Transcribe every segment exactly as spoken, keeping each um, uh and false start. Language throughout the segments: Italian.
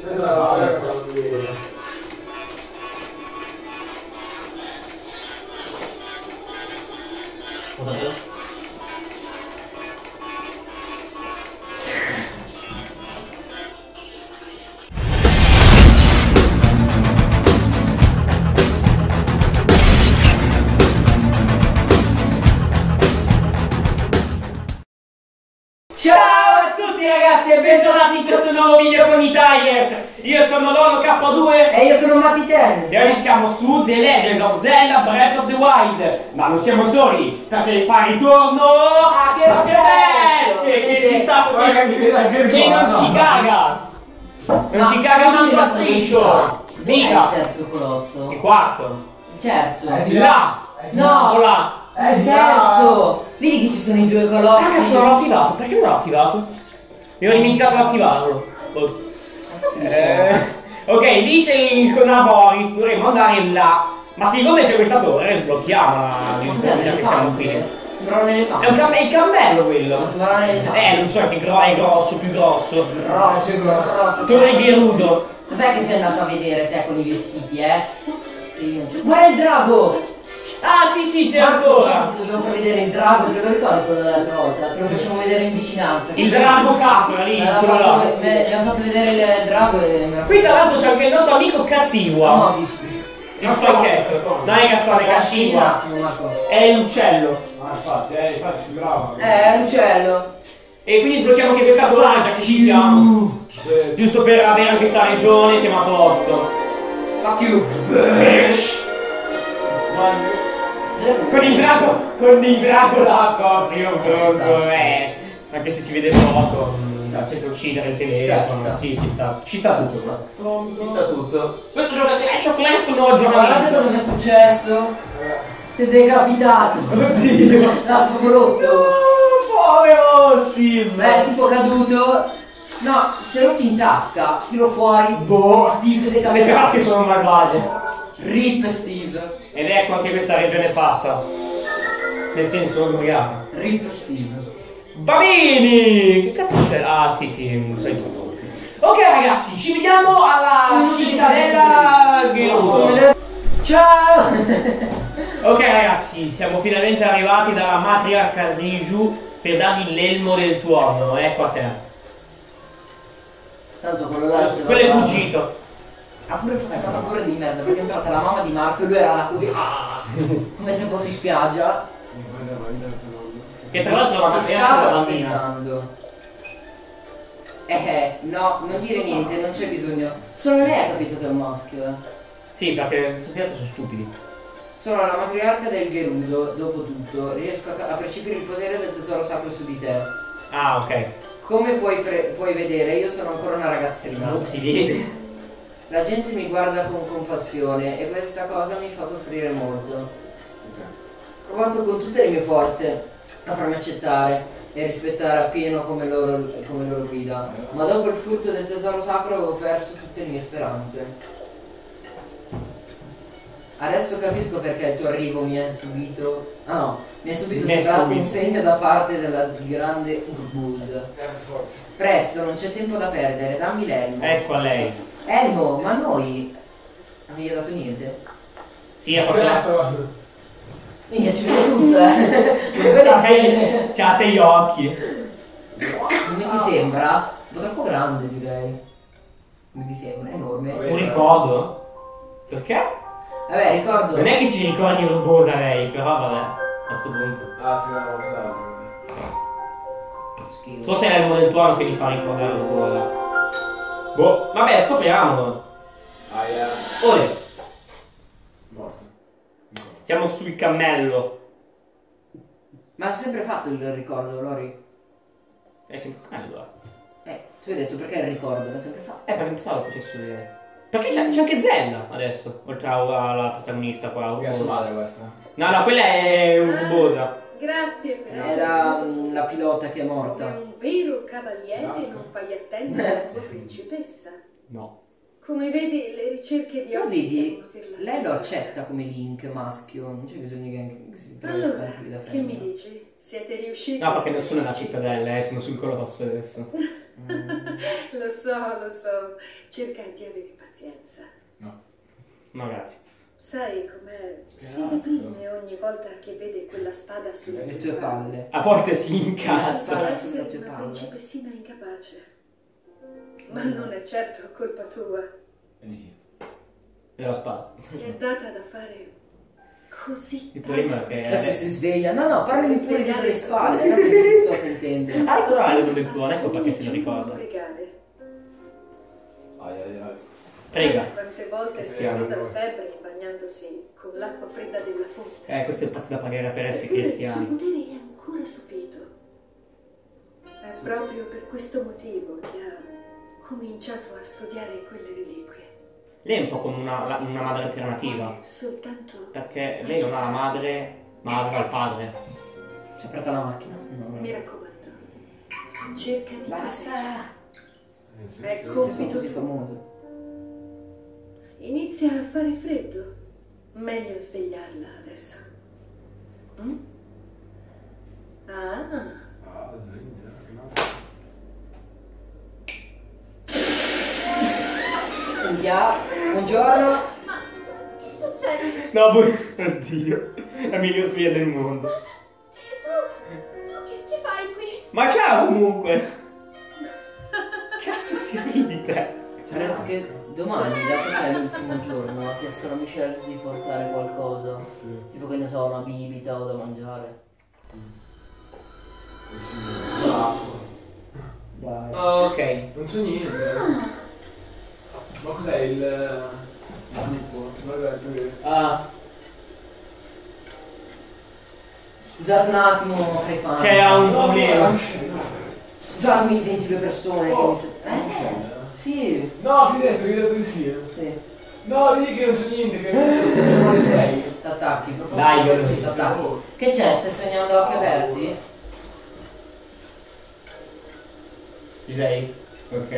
Ragazzi, e bentornati in questo nuovo video con i Tigers. Io sono Lolo K due e io sono Matti Ten. e oggi siamo su The Legend of Zelda Breath of the Wild. Ma non siamo soli, perché fa ritorno ah, che bello che, che ci sta che, che non ci caga non no, ci caga manco a striscio. Dica il terzo colosso. Il quarto. Il terzo. È di là. No, o là. È il terzo. Vedi che ci sono i due colossi. Ah, cazzo, non l'ho attivato. Perché non l'ho attivato? Mi ho dimenticato di attivarlo. Ops. Eh, ok, dice il Boris, dovremmo andare là. Ma siccome c'è questa torre, sblocchiamola. Cos'è un elefante? Sembra un elefante. È un cam è il cammello quello. Ma sembra un elefante. Eh, non so che gro è grosso, più grosso. Grosso, grosso. Torre Gerudo. Cos'è che sei andato a vedere te con i vestiti, eh? Guarda il drago! Ah sì sì, c'è ancora! Ti dobbiamo far vedere il drago, te lo ricordi quello dell'altra volta? Te lo facciamo vedere in vicinanza. Il drago capra lì, mi ha fatto vedere il drago e me l'ha. Qui tra l'altro c'è anche il nostro amico Cassiwa. No, il falchetto. Non è Gaspare, è Cassiwa. È l'uccello. Ah infatti, eh, infatti si brava. Eh, è l'uccello. E quindi sblocchiamo anche questa torre, già che ci siamo. Giusto per avere anche sta regione, siamo a posto. Fuck you. Bitch. Con il drago, con il drago là proprio, proprio, eh. Anche se si vede poco, senza uccidere il telefono, sì, ci sta, ci sta tutto, ci sta tutto. Questo è il Clash of Clans con nuovo aggiornamento. Guardate cosa mi è successo, siete decapitati. Oddio, l'ha brutto. Oh, povero Steve. Beh, è tipo caduto, no, si è rotto in tasca, tiro fuori, boh, Steve decapitato. Le tasche sono malvagie. Rip Steve. Ed ecco anche questa regione fatta. Nel senso drogata. Rip Steve. Va bene! Che cazzo c'è? Ah sì sì, sai tutto. Ok ragazzi, ci vediamo alla cittadella Gerudo. Ciao! Ok ragazzi, siamo finalmente arrivati dalla matriarca Riju per dargli l'elmo del tuono. Ecco a te. Tanto quello là quello è fuggito. Ha pure fatto una figura di merda perché è entrata la mamma di Marco e lui era là così ah, come se fosse in spiaggia. Che tra l'altro la ti stava aspettando. Eh no, non dire niente, non c'è bisogno. Solo lei ha capito che è un maschio, eh. Sì, perché tutti gli altri sono stupidi. Sono la matriarca del Gerudo, dopo tutto, riesco a, a percepire il potere del tesoro sacro su di te. Ah, ok. Come puoi, puoi vedere, io sono ancora una ragazzina. Non si vede. La gente mi guarda con compassione e questa cosa mi fa soffrire molto. Ho provato con tutte le mie forze a farmi accettare e rispettare appieno come loro, come loro guida, ma dopo il furto del tesoro sacro avevo perso tutte le mie speranze. Adesso capisco perché il tuo arrivo mi ha subito... Ah no, mi ha subito sembrato un segno da parte della grande Urbusa. Presto, non c'è tempo da perdere, dammi l'elmo. Ecco a lei. Elmo, ma noi non mi hai dato niente? Sì, ha fatto la... Minchia, ci vede tutto, eh! C'ha sei, c'ha sei occhi. Come ti sembra? Un po' troppo grande, direi. Come ti sembra? È enorme. Un ricordo? Perché? Vabbè, ricordo... Non è che ci ricordi Urbosa lei, però vabbè, a sto punto. Ah, sì, l'avevo pensato. Schifo. Forse è il modello tuo che gli fa ricordare Urbosa. Boh, vabbè, scopriamolo. Ah, yeah. Ora. Morto. Siamo sul cammello. Ma ha sempre fatto il ricordo, Lori? È sempre il cammello. Eh, tu hai detto perché il ricordo? L'ha sempre fatto. Eh, perché pensavo che facesse lei. Perché c'è anche Zelda adesso, oltre alla protagonista qua. Che è sua madre questa? No, no, quella è Urbosa. Grazie per Era um, la pilota che è morta. Come un vero cavaliere Grazie. non fai attendere la tua principessa. No. Come vedi, le ricerche di Ma oggi vedi, devono averla lei lo sempre. accetta come Link maschio, non c'è bisogno che anche si travesti Allora, anche lì da che femmina. mi dici? Siete riusciti? No, perché non sono nella cittadella, eh, sono sul colosso adesso. Lo so, lo so. Cerca di avere pazienza. No. No, grazie. Sai com'è? Si asco. reprime ogni volta che vede quella spada sulle Le tue palle. A volte si Ah, incazza. spada Può sulle essere tue una palle. principessina incapace. Ma non è certo colpa tua. E di chi? Della spada. Si è data da fare così Il problema è tanto. che... Adesso si sveglia. No, no, parlami pure dietro le spalle. Tanto che ti sto sentendo. Ah, ecco là, non del tuo, non Ma ecco perché se lo nessuno può ricorda. pregare. Ai ai ai. Prega. Sai quante volte si è Cristiano. presa la febbre bagnandosi con l'acqua fredda della fonte. Eh, questo è il prezzo da pagare per essere Eppure il suo cristiani. potere è ancora sopito. È proprio per questo motivo che ha cominciato a studiare quelle reliquie. Lei è un po' come una, la- una madre alternativa. Vuole soltanto Perché lei non ha la madre, ma aveva il padre. Si è aperta la macchina. mi raccomando, cerca di Basta. proteggerla. È Sono compito così tuo. famoso. Inizia a fare freddo. Meglio svegliarla adesso. Mm? Ah, Ah, sveglia. Rimasta. Andiamo. Buongiorno. Che succede? No, poi... Oddio. La miglior sveglia del mondo. E tu? Tu che ci fai qui? Ma ciao comunque! Cazzo ti ridi te? Ha detto che domani, dato che è l'ultimo giorno, ha chiesto a Michelle di portare qualcosa. Sì. Tipo che ne so, una bibita o da mangiare. Dai. Ok. Non c'è niente. Ma cos'è il... il gruppo? Non hai detto che... Ah, Scusate un attimo, Crefano. c'era un problema. Scusatemi ventidue persone che mi... se- Eh? Sì. No, che hai detto? Che hai detto di sì? Sì. No, digli che non c'è niente, che sono le sei. T'attacchi, proprio Dai, solo veloce. t'attacchi. Che c'è? Stai sognando a occhi aperti? Ci sei? Ok.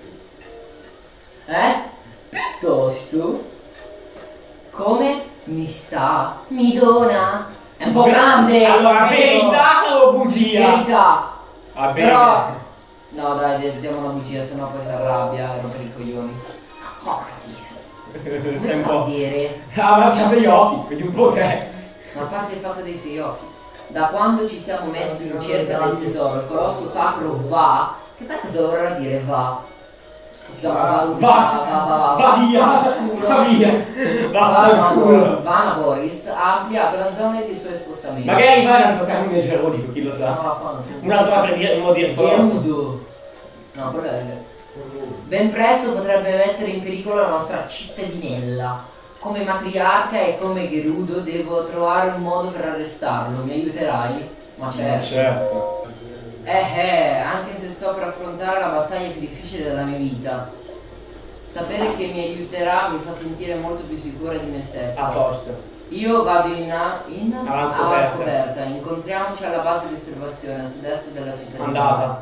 Eh? Piuttosto? Come mi sta? Mi dona? È un po' grande! Allora, lo vedo. verità o bugia? Verità! Va bene. Però... No dai, de- diamo una bugia, sennò poi si arrabbia e rompe i coglioni. Oh, Sei come un fa po'. a dire? Ah, ma c'ha sei occhi, vedi un po' te. Ma a parte il fatto dei suoi occhi, da quando ci siamo messi in cerca del tesoro, il colosso sacro va. Che beh, cosa vorrà dire va? Si chiama va, Va, va, va, va via, va via. Vaffanculo. Vanna Boris ha ampliato la zona dei suoi spostamenti. Magari va in un altro termine gerodico, chi lo No, sa. vaffanculo. Un altro per dire un modo di Gerudo. No, quello è. Ben presto potrebbe mettere in pericolo la nostra cittadinella. Come matriarca e come Gerudo devo trovare un modo per arrestarlo. Mi aiuterai? Ma certo. Certo. Eh eh, anche se sto per affrontare la battaglia più difficile della mia vita. Sapere che mi aiuterà mi fa sentire molto più sicura di me stessa. A posto. Io vado in, in Avanscoperta. avanscoperta. Incontriamoci alla base di osservazione a sud-est della cittadina. Andata.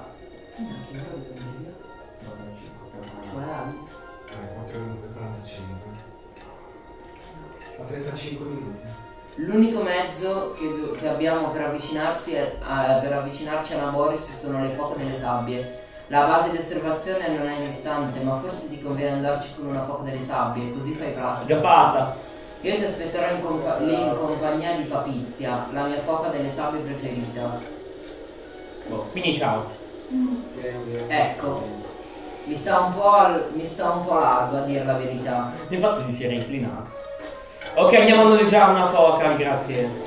Cioè, Fa trentacinque minuti. l'unico mezzo che, do- che abbiamo per, avvicinarsi è- a- per avvicinarci alla Boris sono le foche delle sabbie. La base di osservazione non è distante, ma forse ti conviene andarci con una foca delle sabbie, così fai pratica. Già fatta. Io ti aspetterò in, compa- lì in compagnia di Papizia, la mia foca delle sabbie preferita. Boh, quindi ciao. Ecco, mi sta un po', al- mi sta un po' largo a dire la verità. Il fatto di si era inclinato. Ok, andiamo a noleggiare una foca, grazie.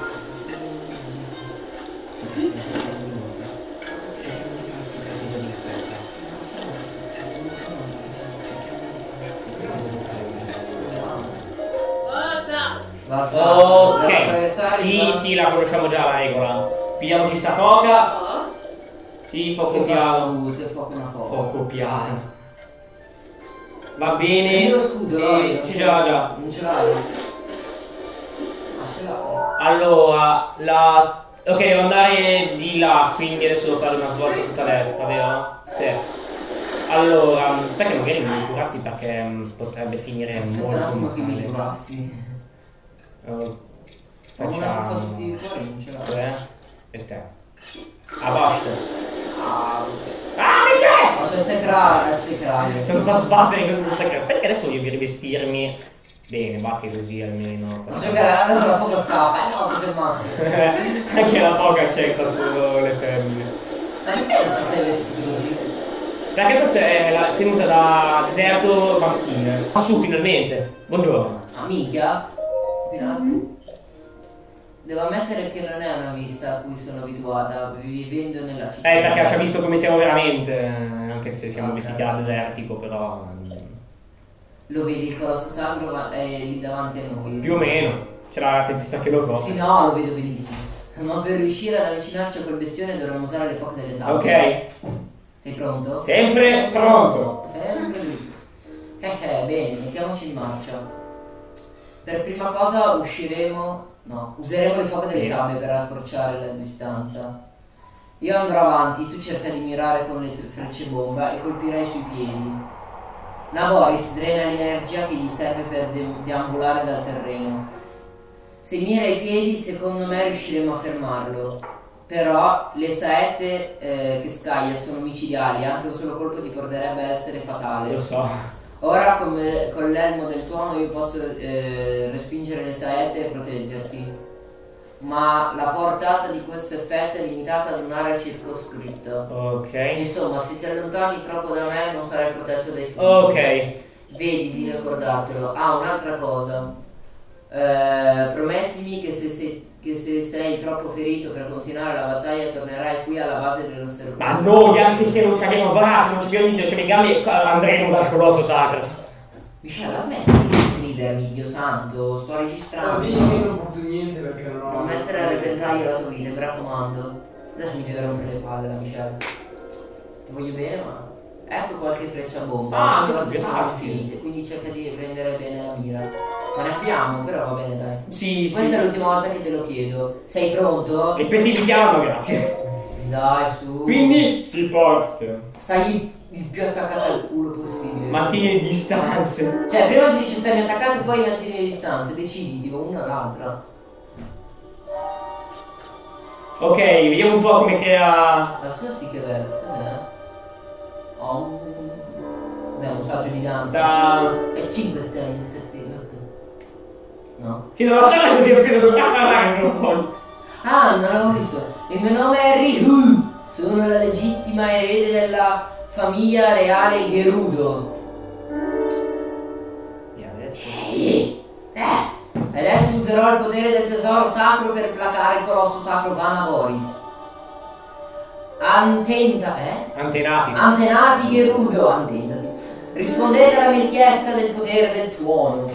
Cosa? Basta. Devo Ok. attraversare Sì, il- sì, la conosciamo già la regola. Pigliamoci sta foca. Oh? Sì, Che fuoco piano. battute, fuoco una foca. Fuoco piano. Va bene. Prendi lo scudo, Eh, Lori, non ci ce già, l'hai. già. Non ce l'hai. Ah, ce l'hai. Allora, la... Ok, devo andare di là, quindi adesso devo fare una svolta tutta a destra, vero? Sì. Allora, aspetta che magari mi curassi perché mm, potrebbe finire Aspetta molto un attimo che mi male. curassi. Oh, Ma una che fa facciamo tutti i cuori non ce l'hai. te e te. A basta. Ah, Ah, che c'è? c'è il secrario, il secrario. Sono andato a sbattere con il secrario. Aspetta che adesso devo rivestirmi. Bene, va che così almeno. Ma giocare adesso la foca scappa, eh no, tutte il maschio. Anche la foca accetta solo le femmine. Ma perché adesso sei vestito così? Perché questa è la tenuta da deserto maschile. Ah, su, finalmente. Buongiorno. Amica? Finalmente. Devo ammettere che non è una vista a cui sono abituata, vivendo nella città. Eh, perché ci ha visto come siamo veramente, anche se siamo Ok. vestiti da desertico, però... Lo vedi il colosso sacro ma è lì davanti a noi. Più o meno. C'è la tempesta che lo copre. Sì, no, lo vedo benissimo. Ma per riuscire ad avvicinarci a quel bestione dovremmo usare le foche delle sabbie. Ok. Sei pronto? Sempre pronto. Sempre lì. Eh eh, bene, mettiamoci in marcia. Per prima cosa usciremo... No, useremo le foche delle Sì. sabbie per accorciare la distanza. Io andrò avanti, tu cerca di mirare con le tue frecce bomba e colpirai sui piedi. Navoris drena l'energia che gli serve per de deambulare dal terreno. Se mira i piedi, secondo me riusciremo a fermarlo. Però le saette eh, che scaglia sono micidiali, anche un solo colpo ti porterebbe a essere fatale. Lo so. Ora come- con l'elmo del tuono io posso eh, respingere le saette e proteggerti. Ma la portata di questo effetto è limitata ad un'area circoscritta. Ok. Insomma, se ti allontani troppo da me non sarai protetto dai funghi. Ok. Vedi di ricordartelo. Ah, un'altra cosa. Eh, promettimi che se, se- che se sei troppo ferito per continuare la battaglia tornerai qui alla base Ma dell'osservatorio. noi, anche se non ci abbiamo braccia, non ci abbiamo niente, non ci abbiamo gambe, andremo dal colosso sacro. Michelle, smetti di gridermi, Dio santo, sto No, registrando. digli che io non porto niente perché non ho... Non mettere a repentaglio la tua vita, mi raccomando. Adesso mi deve rompere le palle la Michelle. Ti voglio bene, ma... Ecco qualche freccia bomba. Ah, le volte sono grazie. infinite, quindi cerca di prendere bene la mira. Ma ne abbiamo, però va bene dai. Sì, Questa è sì. l'ultima volta che te lo chiedo. Sei pronto? Ripeti chiaro, grazie. Dai, su. Quindi si porta. Stai il più attaccato al culo possibile. Mantieni le distanze. Cioè, prima ti dice stai attaccato e poi mantieni le distanze. Deciditi, o una o l'altra. Ok, vediamo un po' come crea... La sua sì che è bella. Cos'è? Oh, un... Cos'è un saggio di danza? Sta... E cinque stelle, sette, otto. No. Sì, non lasciare così, ho preso per parlare un po'. Ah, non l'avevo visto. Il mio nome è Rihu. Sono la legittima erede della famiglia reale Gerudo. E adesso... Ehi! Eh! Adesso userò il potere del tesoro sacro per placare il colosso sacro Vanavoris. Antenta, eh? Antenati. Antenati Gerudo, antentati. Rispondete alla mia richiesta del potere del tuono.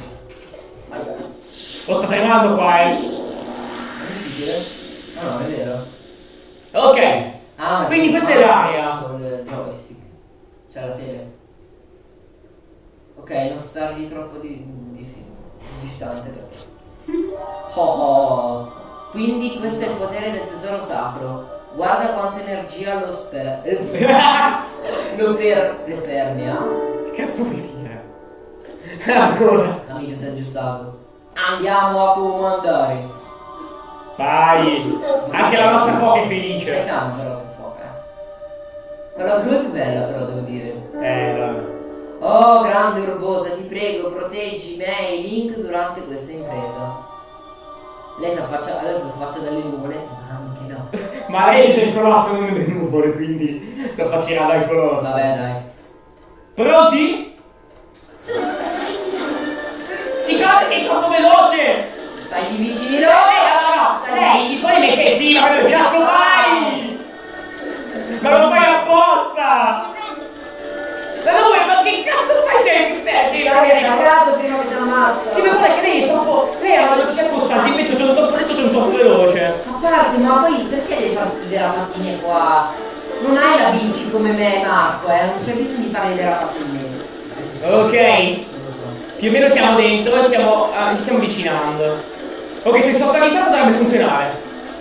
Lo sto tremando qua, eh. È difficile? Ah no, è vero. Ok. Ah, ma Quindi questa è ah, l'area. questo è il joystick. C'è la serie. Ok, non stargli troppo di, di, distante per questo. Oh oh. Quindi questo è il potere del tesoro sacro. Guarda quanta energia lo sper... lo per... le permea. Che cazzo vuol dire? Ancora. Amica, sei aggiustato. Andiamo a comandare. Vai. Anche la nostra foca è Sei felice. calmo però tu fuoco, eh. Quella blu è più bella però, devo dire. Eh, vabbè. Oh, grande urbosa, ti prego, proteggi me e Link durante questa impresa. Lei si affaccia, adesso si affaccia dalle nuvole, anche no. Ma lei è del colosso, non delle nuvole, quindi si affaccerà dal colosso. Vabbè, dai. Pronti? Sono avvicinati. Si cosa, sei troppo veloce! Stai vicino! No, no, no, Stai lei, poi mi che sì, ma che cazzo fai? Ma lo fai apposta! Ma dove, ma che cazzo fai? Cioè, te, sì, Dai, hai no, cagato prima che ti ammazza! sì, ma guarda che lei è troppo... Lei ha una velocità costante, invece sono troppo lento, sono troppo veloce. A parte, ma poi perché devi farsi le derapatine qua? Non hai la bici come me e Marco, eh? Non c'è bisogno di fare le derapatine. Ok, Non lo so. più o meno siamo dentro e stiamo, ah, ci stiamo avvicinando. Ok, se sto stabilizzato dovrebbe funzionare.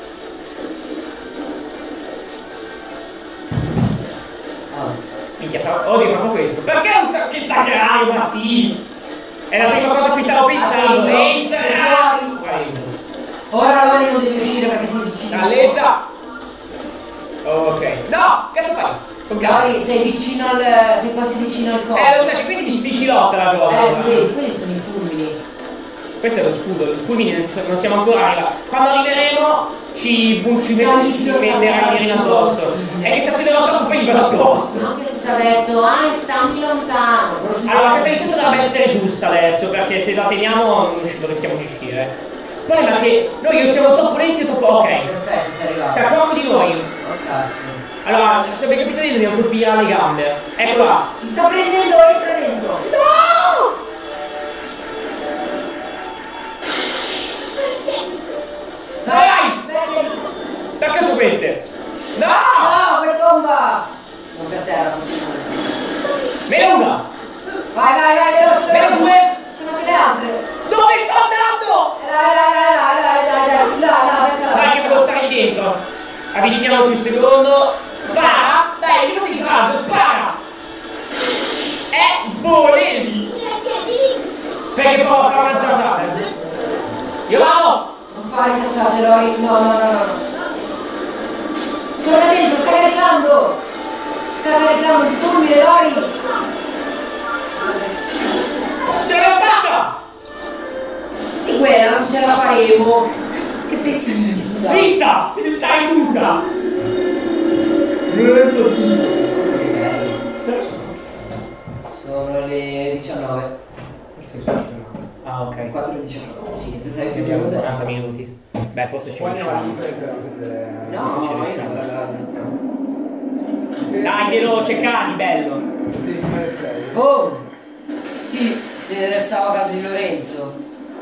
Ah. Minchia, fra... oh, devo fare questo. Perché un sacco zaccaraio? Ma sì! È la prima cosa a cui stavo pensando. Attento, Ehi, sei fuori. qua dentro. Ora Lori non devi uscire perché sei vicino. Alletta. Ok. No! Cazzo fai? Magari sei vicino al. sei quasi vicino al corpo. Eh, lo sai che quindi è difficilotta la cosa. Eh, quelli, quelli sono i fulmini. Questo è lo scudo, i fulmini non siamo ancora arrivati. Quando arriveremo ci, ci, Dai, ci metterà i mirino addosso. E che se accelerò troppo poi gli vado addosso. Anche se ti ha detto, ah, stammi lontano. Allora, questa iniziativa dovrebbe essere giusta adesso, perché se la teniamo non rischiamo di uscire. Il problema è che noi siamo troppo lenti e troppo. Ok. Perfetto, sei arrivato. Si accorto di noi. Oh cazzo. Allora, se abbiamo capito io dobbiamo colpire alle gambe. Ecco là. Ti sta prendendo, entra dentro. No! Dai! Perché? Perché c'ho queste? No! No, quella bomba! Non per terra, possibilmente. Meno una! Vai, vai, vai, veloce, Meno veloce. due! Ci sono anche le altre. Dove sto andando? Dai, dai, dai, dai, dai, dai, là, là, là, Dai, che devo stare lì dentro. Avviciniamoci un secondo. Spara! Dai, vediamo se il raggio, spara! Eh, volevi! Perché provo a fare una giornata. Io vado! Non fare cazzate, Lori. No, no, no, no. Torna dentro, sta caricando! Sta caricando il fulmine, Lori! Ce l'ho fatta! Di quella non ce la faremo! Che pessimista! Zitta! Devi stare muta! Molto zitto! Quanto sei gay? Sono le diciannove. Ah, ok. quattro e diciannove. Sì, pensavi che Vediamo fosse quaranta minuti. Beh, forse ci Poi ne va riusciamo. per prendere. No, ci io riusciamo. vado a casa. Dai, veloce, cani, bello! Devi fare sei. Oh! Sì, se restavo a casa di Lorenzo.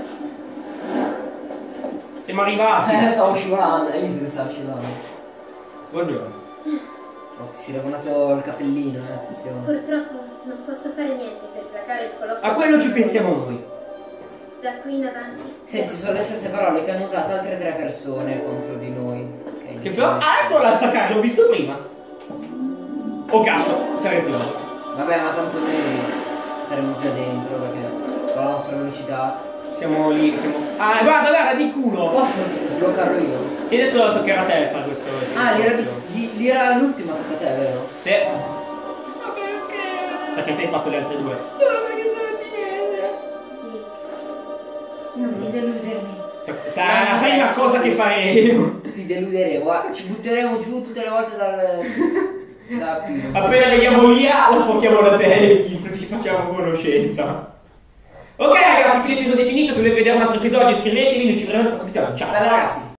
Siamo arrivati! Eh, stavo scivolando, hai visto che stavo scivolando? Buongiorno. Oh, ti si è rovinato il capellino, eh, attenzione. Purtroppo non posso fare niente per placare il colosso. A quello ci pensiamo noi. Da qui in avanti. Senti, sono le stesse parole che hanno usato altre tre persone contro di noi. Ok, Che diciamo. però. Ah, ecco la staccare, l'ho visto prima. Oh cazzo, si è retirato. Vabbè, ma tanto noi saremo già dentro perché con la nostra velocità. Siamo lì, siamo. Ah, guarda, guarda, di culo! Posso sbloccarlo io? Sì, adesso lo toccherà a te fare questo. Ah, l'era, di, di- l'era l'ultima tocca a te, vero? Sì. Ma perché? Perché te hai fatto le altre due. Solo perché sono cinese. Link. Non mi deludermi. Sarà la prima cosa che faremo. Ti deluderemo, guarda, ci butteremo giù tutte le volte dal. da prima. Appena vediamo Lia, la portiamo da te e ti ci facciamo conoscenza. Ok ragazzi, quindi l'episodio è finito. Se volete vedere un altro episodio iscrivetevi, noi ci vedremo al prossimo video. Ciao! Bella ragazzi!